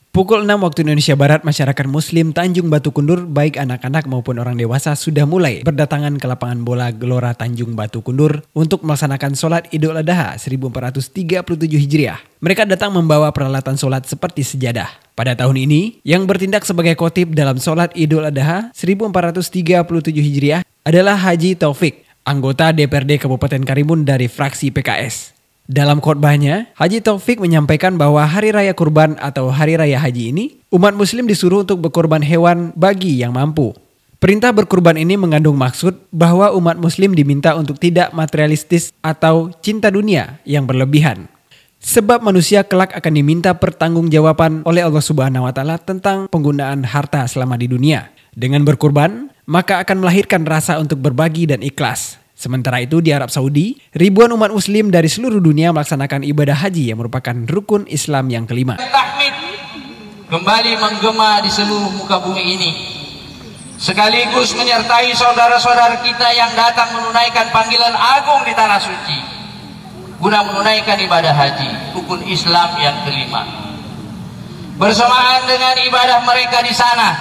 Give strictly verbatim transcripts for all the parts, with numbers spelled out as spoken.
Pukul enam waktu Indonesia Barat, masyarakat Muslim Tanjung Batu Kundur, baik anak-anak maupun orang dewasa, sudah mulai berdatangan ke lapangan bola Gelora Tanjung Batu Kundur untuk melaksanakan sholat Idul Adha seribu empat ratus tiga puluh tujuh Hijriah. Mereka datang membawa peralatan sholat seperti sejadah. Pada tahun ini, yang bertindak sebagai khotib dalam sholat Idul Adha seribu empat ratus tiga puluh tujuh Hijriah adalah Haji Taufik, anggota D P R D Kabupaten Karimun dari fraksi P K S. Dalam khotbahnya, Haji Taufik menyampaikan bahwa Hari Raya Kurban atau Hari Raya Haji ini, umat muslim disuruh untuk berkorban hewan bagi yang mampu. Perintah berkurban ini mengandung maksud bahwa umat muslim diminta untuk tidak materialistis atau cinta dunia yang berlebihan. Sebab manusia kelak akan diminta pertanggungjawaban oleh Allah Subhanahu wa taala tentang penggunaan harta selama di dunia. Dengan berkurban, maka akan melahirkan rasa untuk berbagi dan ikhlas. Sementara itu di Arab Saudi, ribuan umat muslim dari seluruh dunia melaksanakan ibadah haji yang merupakan rukun Islam yang kelima. Tahmid kembali menggema di seluruh muka bumi ini, sekaligus menyertai saudara-saudara kita yang datang menunaikan panggilan agung di tanah suci guna menunaikan ibadah haji, rukun Islam yang kelima. Bersamaan dengan ibadah mereka di sana,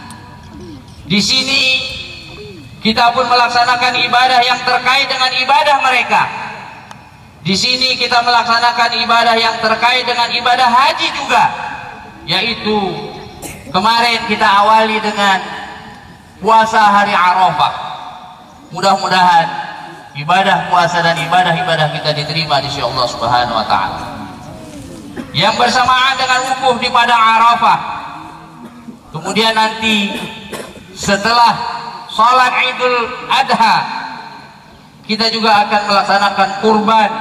di sini kita pun melaksanakan ibadah yang terkait dengan ibadah mereka. Di sini kita melaksanakan ibadah yang terkait dengan ibadah haji juga, yaitu kemarin kita awali dengan puasa hari Arafah. Mudah-mudahan ibadah puasa dan ibadah-ibadah kita diterima di sisi Allah Subhanahu wa taala. Yang bersamaan dengan wukuf di padang Arafah. Kemudian nanti setelah salat Idul Adha, kita juga akan melaksanakan kurban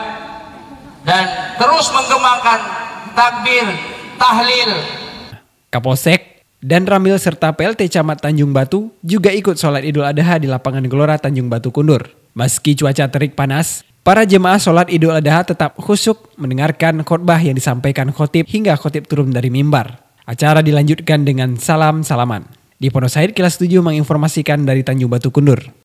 dan terus mengembangkan takbir, tahlil. Kapolsek dan Ramil serta P L T Camat Tanjung Batu juga ikut sholat Idul Adha di lapangan Gelora Tanjung Batu Kundur. Meski cuaca terik panas, para jemaah sholat Idul Adha tetap khusyuk mendengarkan khotbah yang disampaikan khotib hingga khotib turun dari mimbar. Acara dilanjutkan dengan salam-salaman. Di Pondok Said, Kilas tujuh menginformasikan dari Tanjung Batu Kundur.